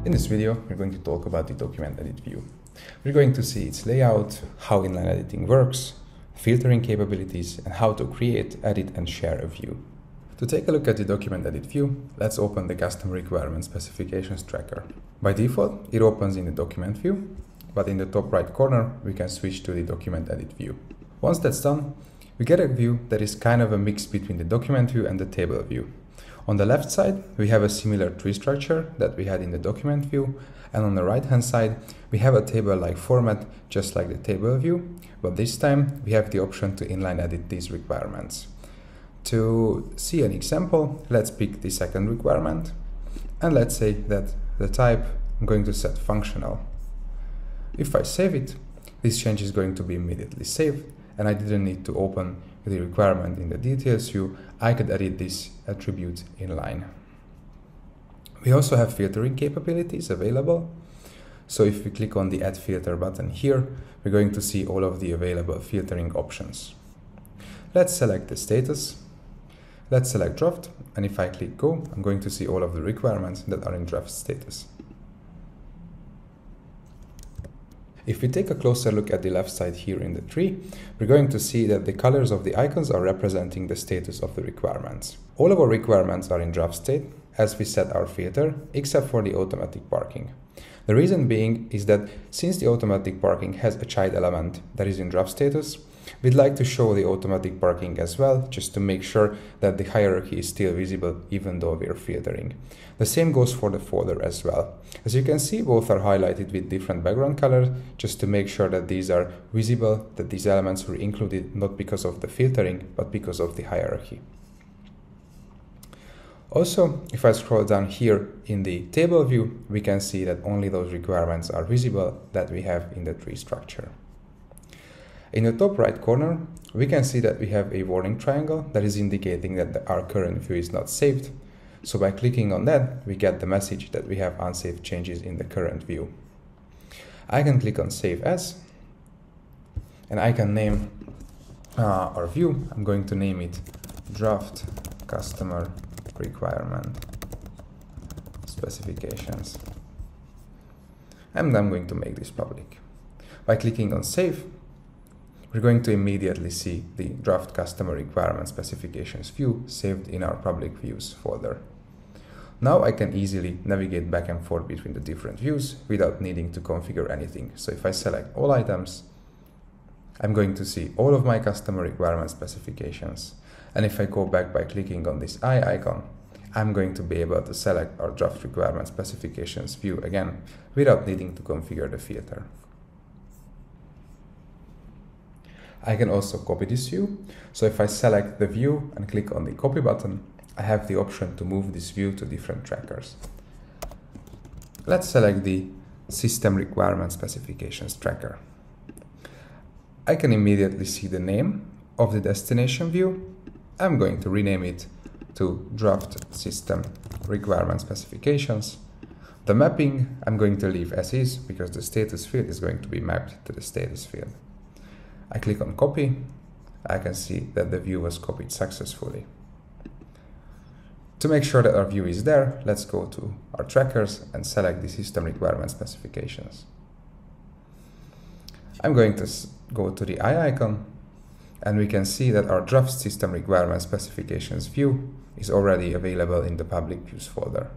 In this video, we're going to talk about the document edit view. We're going to see its layout, how inline editing works, filtering capabilities, and how to create, edit, and share a view. To take a look at the document edit view, let's open the custom requirement specifications tracker. By default, it opens in the document view, but in the top right corner, we can switch to the document edit view. Once that's done, we get a view that is kind of a mix between the document view and the table view. On the left side, we have a similar tree structure that we had in the document view, and on the right hand side, we have a table-like format just like the table view, but this time we have the option to inline edit these requirements. To see an example, let's pick the second requirement, and let's say that the type I'm going to set functional. If I save it, this change is going to be immediately saved, and I didn't need to open the requirement in the details view. I could edit this attribute inline. We also have filtering capabilities available. So if we click on the Add Filter button here, we're going to see all of the available filtering options. Let's select the status. Let's select draft, and if I click go, I'm going to see all of the requirements that are in draft status. If we take a closer look at the left side here in the tree, we're going to see that the colors of the icons are representing the status of the requirements. All of our requirements are in draft state as we set our filter, except for the automatic parking. The reason being is that since the automatic parking has a child element that is in draft status, we'd like to show the automatic parking as well, just to make sure that the hierarchy is still visible even though we're filtering. The same goes for the folder as well. As you can see, both are highlighted with different background colors, just to make sure that these are visible, that these elements were included not because of the filtering, but because of the hierarchy. Also, if I scroll down here in the table view, we can see that only those requirements are visible that we have in the tree structure. In the top right corner, we can see that we have a warning triangle that is indicating that our current view is not saved. So by clicking on that, we get the message that we have unsaved changes in the current view. I can click on Save As, and I can name our view. I'm going to name it Draft Customer Requirement Specifications. And I'm going to make this public. By clicking on Save, we're going to immediately see the Draft Customer Requirement Specifications view saved in our public views folder. Now I can easily navigate back and forth between the different views without needing to configure anything. So if I select all items, I'm going to see all of my customer requirement specifications. And if I go back by clicking on this eye icon, I'm going to be able to select our Draft Requirement Specifications view again without needing to configure the filter. I can also copy this view. So if I select the view and click on the copy button, I have the option to move this view to different trackers. Let's select the System Requirement Specifications tracker. I can immediately see the name of the destination view. I'm going to rename it to Draft System Requirement Specifications. The mapping I'm going to leave as is because the status field is going to be mapped to the status field. I click on copy. I can see that the view was copied successfully. To make sure that our view is there, let's go to our trackers and select the System Requirement Specifications. I'm going to go to the eye icon, and we can see that our Draft System Requirement Specifications view is already available in the public views folder.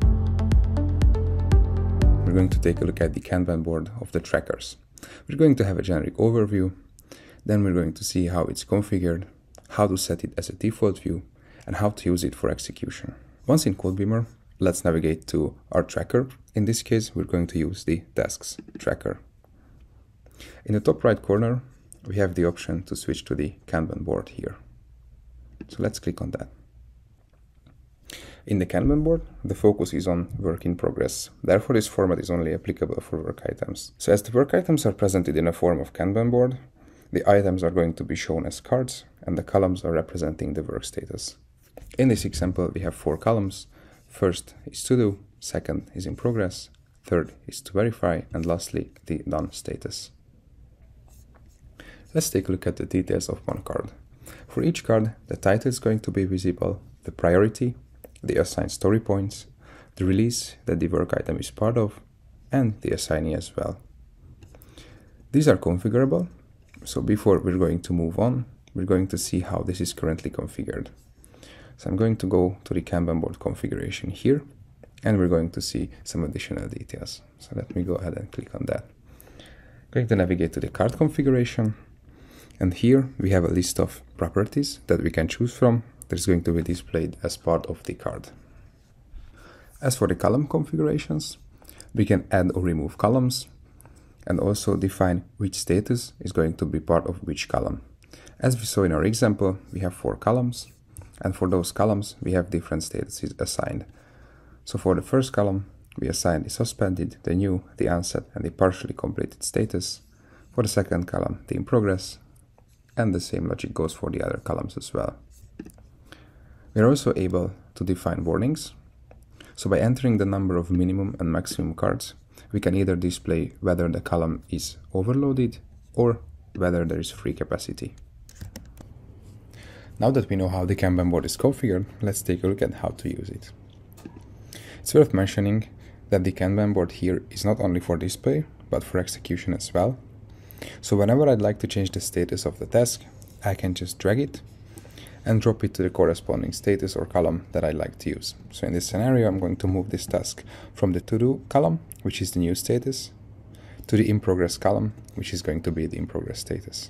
We're going to take a look at the Kanban board of the trackers. We're going to have a generic overview. Then we're going to see how it's configured, how to set it as a default view, and how to use it for execution. Once in Codebeamer, let's navigate to our tracker. In this case, we're going to use the Tasks tracker. In the top right corner, we have the option to switch to the Kanban board here. So let's click on that. In the Kanban board, the focus is on work in progress. Therefore, this format is only applicable for work items. So as the work items are presented in a form of Kanban board, the items are going to be shown as cards, and the columns are representing the work status. In this example, we have 4 columns. First is to do, second is in progress, third is to verify, and lastly, the done status. Let's take a look at the details of one card. For each card, the title is going to be visible, the priority, the assigned story points, the release that the work item is part of, and the assignee as well. These are configurable, so before we're going to move on, we're going to see how this is currently configured. So I'm going to go to the Kanban board configuration here, and we're going to see some additional details. So let me go ahead and click on that. I'm going to navigate to the card configuration, and here we have a list of properties that we can choose from that is going to be displayed as part of the card. As for the column configurations, we can add or remove columns and also define which status is going to be part of which column. As we saw in our example, we have 4 columns, and for those columns we have different statuses assigned. So for the first column, we assign the suspended, the new, the unset, and the partially completed status. For the second column, the in progress, and the same logic goes for the other columns as well. We are also able to define warnings. So by entering the number of minimum and maximum cards, we can either display whether the column is overloaded or whether there is free capacity. Now that we know how the Kanban board is configured, let's take a look at how to use it. It's worth mentioning that the Kanban board here is not only for display, but for execution as well. So whenever I'd like to change the status of the task, I can just drag it and drop it to the corresponding status or column that I'd like to use. So in this scenario, I'm going to move this task from the to-do column, which is the new status, to the in progress column, which is going to be the in progress status.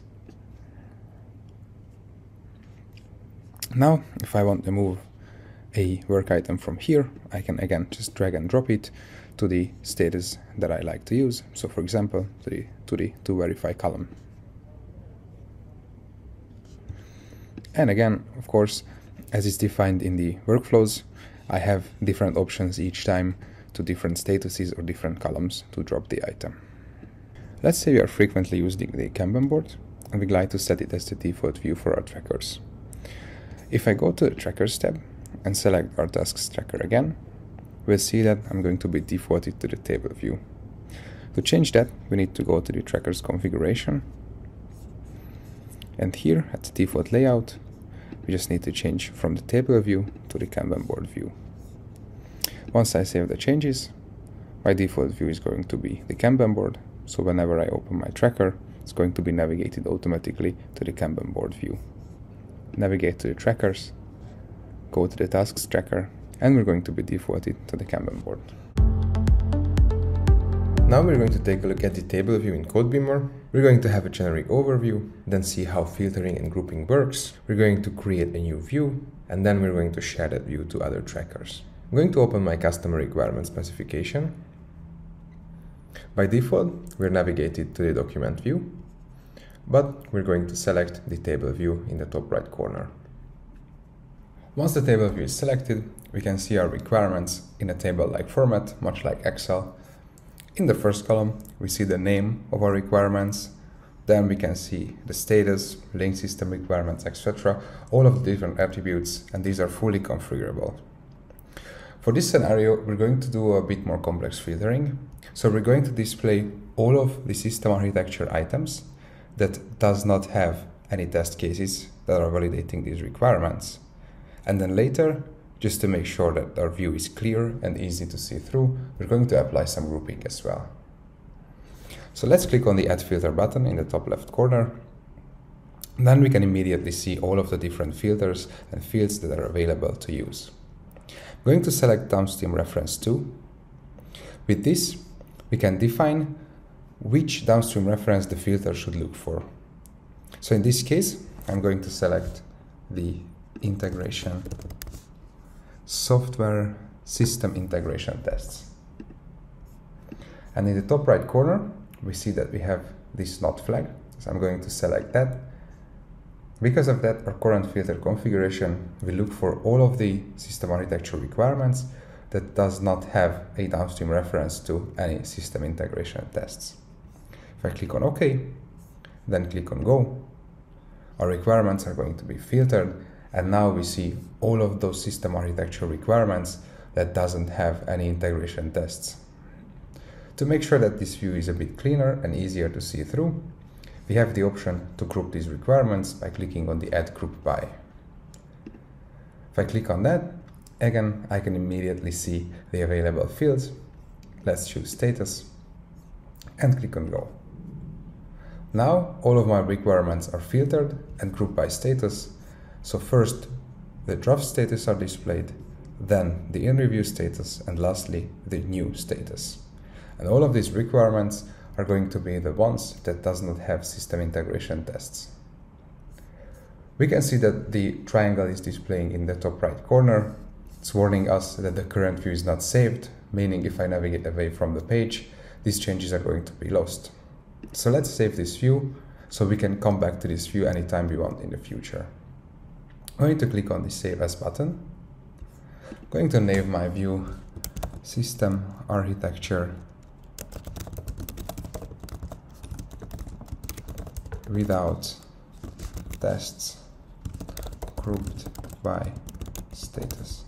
Now, if I want to move a work item from here, I can again just drag and drop it to the status that I like to use. So for example, to the to verify column. And again, of course, as is defined in the workflows, I have different options each time to different statuses or different columns to drop the item. Let's say we are frequently using the Kanban board and we'd like to set it as the default view for our trackers. If I go to the Trackers tab and select our tasks tracker again, we'll see that I'm going to be defaulted to the table view. To change that, we need to go to the Trackers configuration, and here at the default layout, we just need to change from the table view to the Kanban board view. Once I save the changes, my default view is going to be the Kanban board, so whenever I open my tracker, it's going to be navigated automatically to the Kanban board view. Navigate to the trackers, go to the tasks tracker, and we're going to be defaulted to the Kanban board. Now we're going to take a look at the table view in Codebeamer. We're going to have a generic overview, then see how filtering and grouping works. We're going to create a new view, and then we're going to share that view to other trackers. I'm going to open my customer requirement specification. By default, we're navigated to the document view, but we're going to select the table view in the top right corner. Once the table view is selected, we can see our requirements in a table-like format, much like Excel. In the first column, we see the name of our requirements. Then we can see the status, link system requirements, etc. All of the different attributes, and these are fully configurable. For this scenario, we're going to do a bit more complex filtering. So we're going to display all of the system architecture items that does not have any test cases that are validating these requirements. And then later, just to make sure that our view is clear and easy to see through, we're going to apply some grouping as well. So let's click on the Add Filter button in the top left corner. Then we can immediately see all of the different filters and fields that are available to use. I'm going to select Downstream Reference 2. With this, we can define which downstream reference the filter should look for. So in this case, I'm going to select the integration software system integration tests. And in the top right corner, we see that we have this not flag. So I'm going to select that. Because of that, our current filter configuration will look for all of the system architecture requirements that does not have a downstream reference to any system integration tests. If I click on OK, then click on Go, our requirements are going to be filtered, and now we see all of those system architecture requirements that doesn't have any integration tests. To make sure that this view is a bit cleaner and easier to see through, we have the option to group these requirements by clicking on the Add Group By. If I click on that, Again, I can immediately see the available fields. Let's choose status and click on go. Now all of my requirements are filtered and grouped by status. So first the draft status are displayed, then the in review status, and lastly the new status. And all of these requirements are going to be the ones that does not have system integration tests. We can see that the triangle is displaying in the top right corner. It's warning us that the current view is not saved, meaning if I navigate away from the page, these changes are going to be lost. So let's save this view so we can come back to this view anytime we want in the future. I'm going to click on the Save As button. I'm going to name my view System Architecture Without Tests Grouped by Status.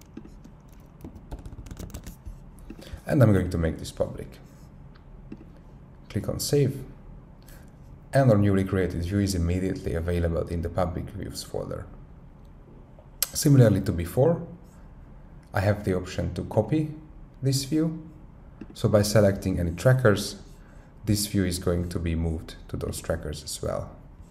And I'm going to make this public. Click on Save, and our newly created view is immediately available in the Public Views folder. Similarly to before, I have the option to copy this view. So by selecting any trackers, this view is going to be moved to those trackers as well.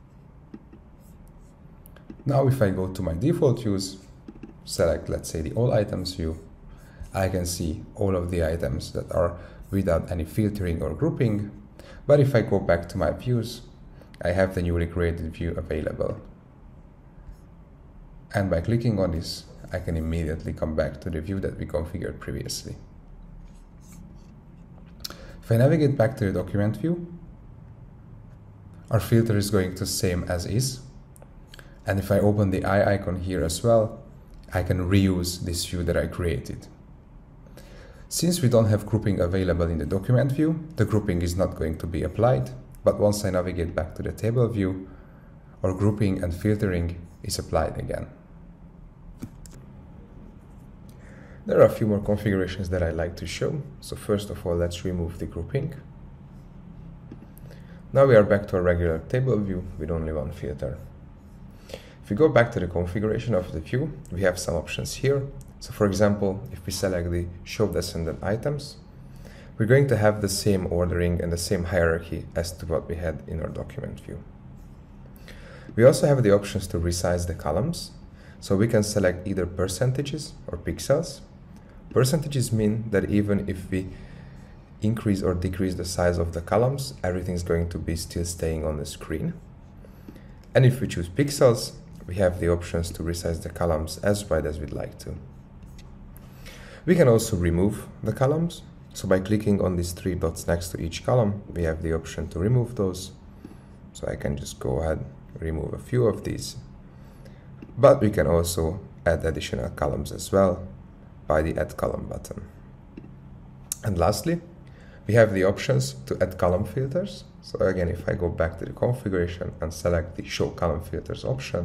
Now if I go to my default views, select, let's say, the All Items view, I can see all of the items that are without any filtering or grouping. But if I go back to my views, I have the newly created view available. And by clicking on this, I can immediately come back to the view that we configured previously. If I navigate back to the document view, our filter is going to same as is. And if I open the eye icon here as well, I can reuse this view that I created. Since we don't have grouping available in the document view, the grouping is not going to be applied, but once I navigate back to the table view, our grouping and filtering is applied again. There are a few more configurations that I'd like to show. So first of all, let's remove the grouping. Now we are back to a regular table view with only one filter. If we go back to the configuration of the view, we have some options here. So for example, if we select the Show Descendant Items, we're going to have the same ordering and the same hierarchy as to what we had in our document view. We also have the options to resize the columns. So we can select either percentages or pixels. Percentages mean that even if we increase or decrease the size of the columns, everything's going to be still staying on the screen. And if we choose pixels, we have the options to resize the columns as wide as we'd like to. We can also remove the columns. So by clicking on these three dots next to each column, we have the option to remove those. So I can just go ahead and remove a few of these. But we can also add additional columns as well by the Add Column button. And lastly, we have the options to add column filters. So again, if I go back to the configuration and select the Show Column Filters option,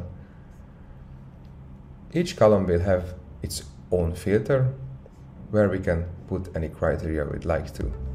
each column will have its own filter where we can put any criteria we'd like to.